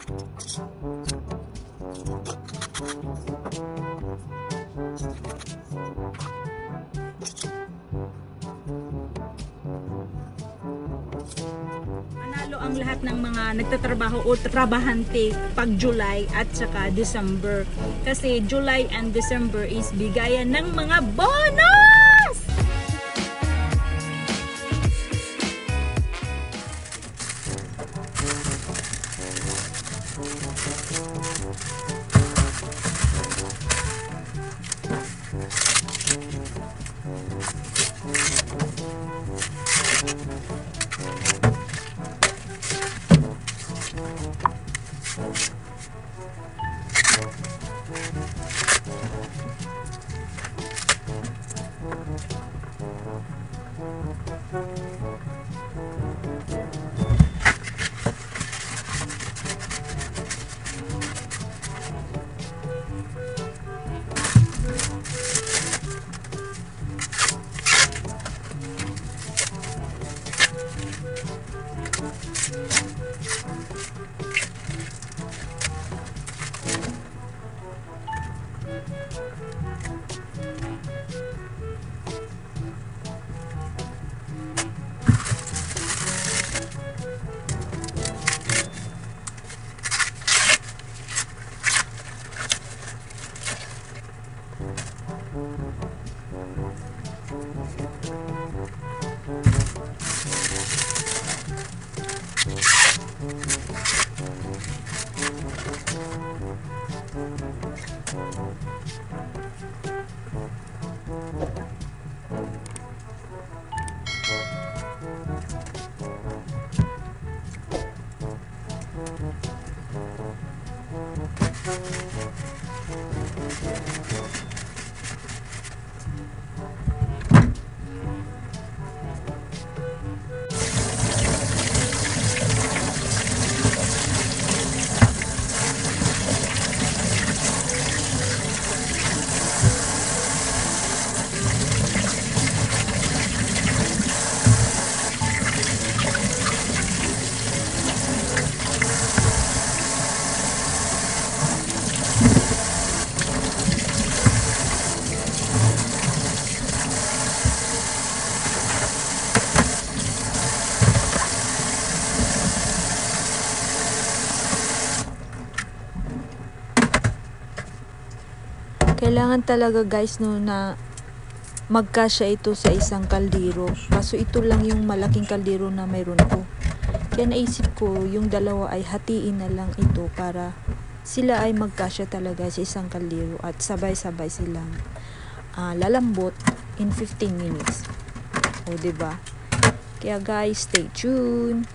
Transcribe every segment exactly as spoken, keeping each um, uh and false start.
Manalo ang lahat ng mga nagtatrabaho o trabahante pag July at saka December. Kasi July and December is bigayan ng mga bonus! Kailangan talaga guys no na magkasya ito sa isang kaldero. Kaso ito lang yung malaking kaldero na mayroon ko. Kaya naisip ko yung dalawa ay hatiin na lang ito para sila ay magkasya talaga sa isang kaldero at sabay-sabay silang uh, lalambot in fifteen minutes. O diba? Kaya guys, stay tuned.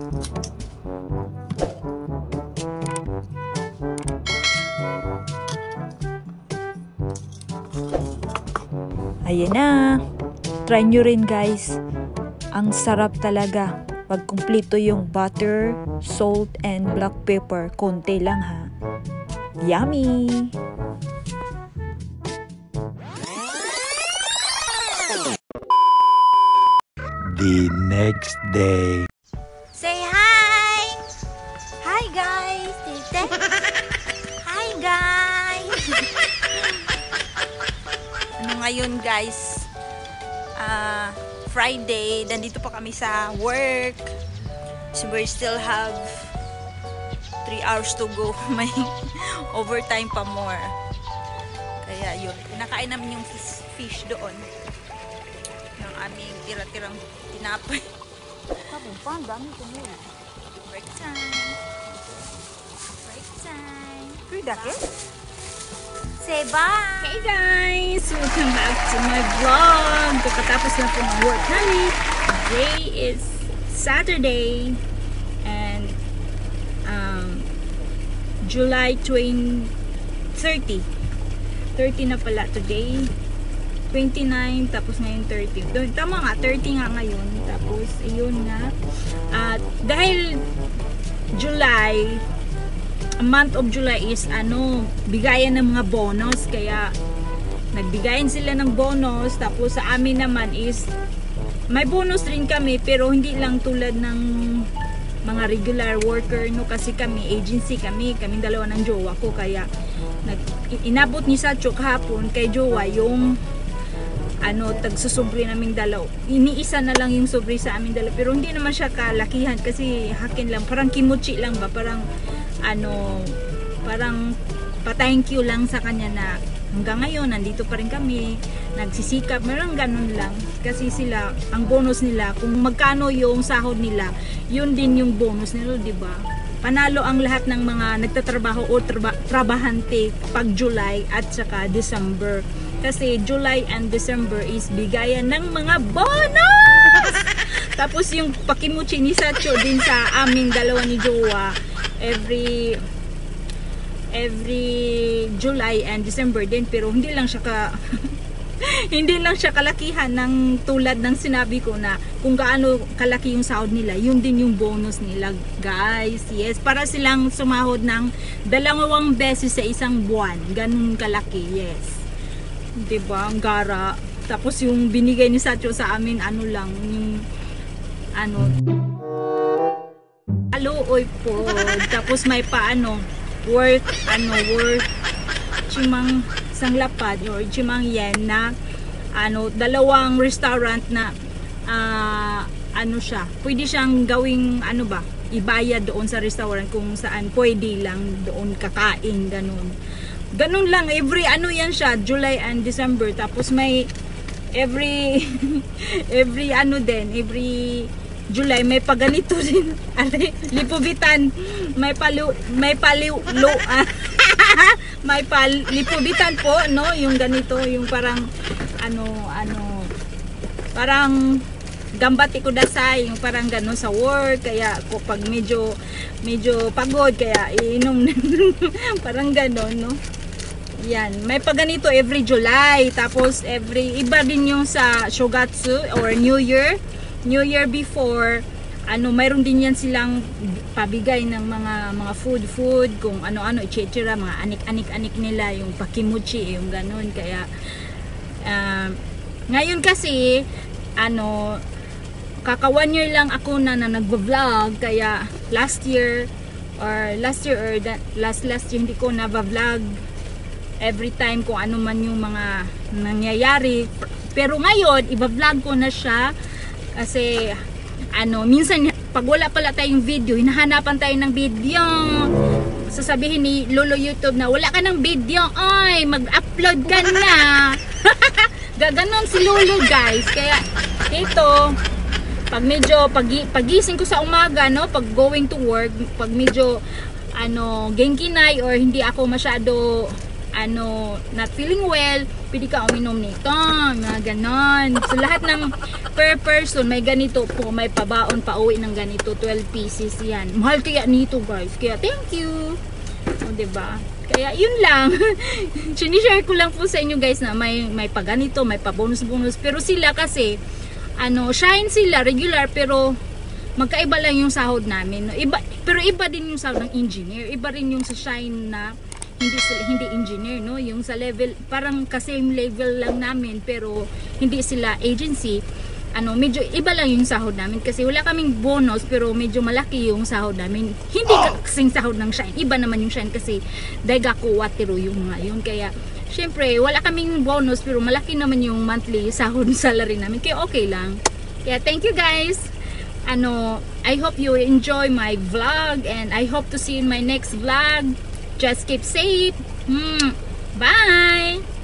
Ayan na. Try nyo rin guys. Ang sarap talaga. Pag kumpleto yung butter, salt, and black pepper. Konti lang ha. Yummy! The next day. Say hi! Hi guys! Tite! Hi guys! Ano ngayon guys? Ah... Uh, Friday, nandito pa kami sa work. So we still have three hours to go. May overtime pa more. Kaya yun, nakain namin yung fish, fish doon. Yung aming tira-tirang tinapay. Kapag pa, ang dami ko mo. Break time. Break time. Free dake? Say bye! Hey guys! Welcome back to my vlog! Pagkatapos na po ng work namin, today is Saturday and um, July twentieth, thirty. thirty na pala today. twenty-nine, tapos ngayon thirty. Tama nga, thirty nga ngayon. Tapos, ayun nga. At dahil July, a month of July is ano, bigayan ng mga bonus, kaya nagbigayan sila ng bonus. Tapos sa amin naman is may bonus rin kami, pero hindi lang tulad ng mga regular worker, no, kasi kami agency kami, kaming dalawa ng jowa ko, kaya nag, inabot ni Sacho kahapon kay jowa yung ano, tagsusubri naming dalaw. Iniisa na lang yung subri sa amin dalaw, pero hindi naman siya kalakihan kasi hakin lang, parang kimuchi lang ba, parang ano, parang pa-thank you lang sa kanya na hanggang ngayon nandito pa rin kami, nagsisikap, meron ganun lang kasi sila, ang bonus nila kung magkano yung sahod nila, yun din yung bonus nila, di ba? Panalo ang lahat ng mga nagtatrabaho o traba trabahante pag July at saka December, kasi July and December is bigayan ng mga bonus. Tapos yung pakimuchi ni Sacho din sa aming dalawa ni Jowa, every every July and December din, pero hindi lang siya ka hindi lang siya kalakihan ng tulad ng sinabi ko na kung gaano kalaki yung sahod nila, yun din yung bonus nila guys. Yes, para silang sumahod ng dalawang beses sa isang buwan, ganun kalaki. Yes, diba, ang gara. Tapos yung binigay ni Sacho sa amin, ano lang, yung ano, aluoy po. Tapos may paano, work, ano, work, chimang sanglapad or chimang yen na, ano, dalawang restaurant na, uh, ano siya, pwede siyang gawing, ano ba, ibayad doon sa restaurant kung saan pwede lang doon kakain, ganun. Ganun lang, every ano yan siya, July and December. Tapos may, every, every ano din, every July may paganito din. Lipubitan, may palu may paliw lo ah. May pal lipubitan po, no, yung ganito, yung parang ano ano parang gambati ko dasay, yung parang gano'n sa work, kaya ko pag medyo medyo pagod kaya iinom parang gano'n, no. Yan, may paganito every July. Tapos every iba din yung sa Shogatsu or New Year. New Year before, ano, mayroon din yan silang pabigay ng mga mga food food kung ano-ano, et cetera, mga anik-anik-anik nila, yung pakimuchi, yung ganun. Kaya uh, ngayon kasi ano, kaka one year lang ako na, na nagva-vlog, kaya last year or last year or that, last last year hindi ko na-vlog every time kung ano man yung mga nangyayari. Pero ngayon, iba-vlog ko na siya. Kasi, ano, minsan, pag wala pala tayong video, hinahanapan tayo ng video. Sasabihin ni Lolo YouTube na, wala ka ng video, ay, mag-upload ka na. Gaganon si Lolo, guys. Kaya, ito, pag medyo, pag, pagising ko sa umaga, no, pag going to work, pag medyo, ano, genkinay, or hindi ako masyado, ano, not feeling well, pwede ka uminom nito, mga ganon. So lahat ng per person may ganito po, may pabaon pa uwi ng ganito, twelve pieces yan. Mahal kaya nito guys, kaya thank you. O diba? Kaya yun lang. Sinishare ko lang po sa inyo guys na may may pa ganito, may pa bonus bonus, pero sila kasi ano, shine sila regular pero magkaiba lang yung sahod namin. Iba, pero iba din yung sahod ng engineer. Iba rin yung sa shine na hindi sila, hindi engineer, no? Yung sa level, parang ka-same level lang namin pero hindi sila agency. Ano, medyo iba lang yung sahod namin kasi wala kaming bonus pero medyo malaki yung sahod namin. Hindi kasing sahod ng shine. Iba naman yung shine kasi daigaku watero yung mga yun. Kaya syempre wala kaming bonus pero malaki naman yung monthly sahod salary namin. Kaya okay lang. Kaya thank you guys. Ano, I hope you enjoy my vlog and I hope to see you in my next vlog. Just keep safe. Hmm. Bye!